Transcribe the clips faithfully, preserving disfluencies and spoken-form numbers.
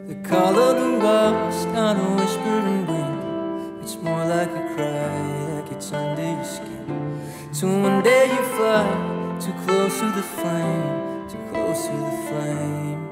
The call of the wild's not a whispering wind. It's more like a cry that gets under your skin. So one day you fly too close to the flame, too close to the flame.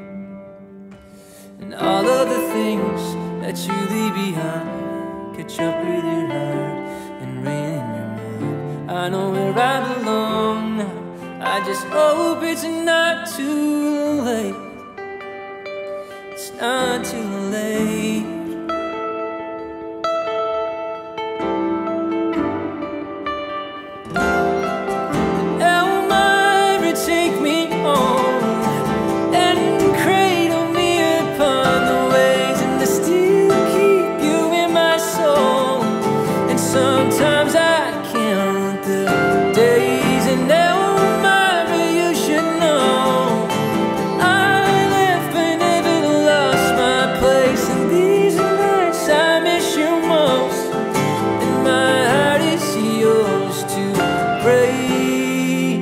And all of the things that you leave behind catch up with your heart and rain in your mind. I know where I belong now. I just hope it's not too late. It's not too late. Elmira, take me home and cradle me upon the waves, and to still keep you in my soul. And sometimes I count the days, and Elmira, you should know I left but never lost my place. And these nights I miss you most, and my heart is yours to break.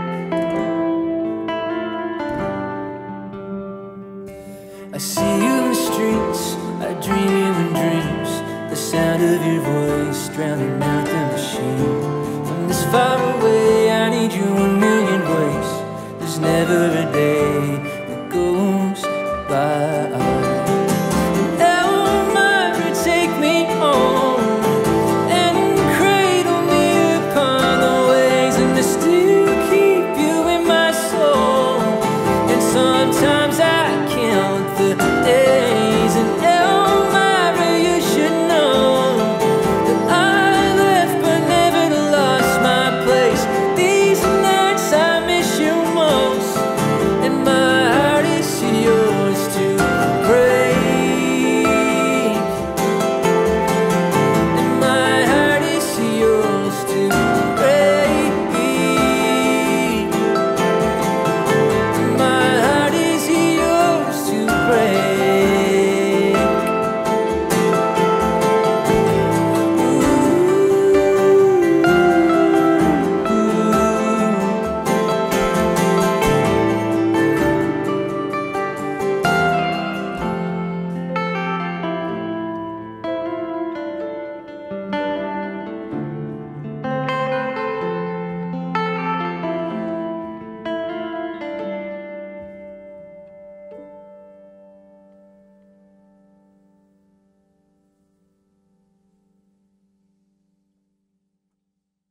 I see you in the streets, I dream you in dreams. The sound of your voice drowning out the machine. From this far away I need you a million ways. There's never a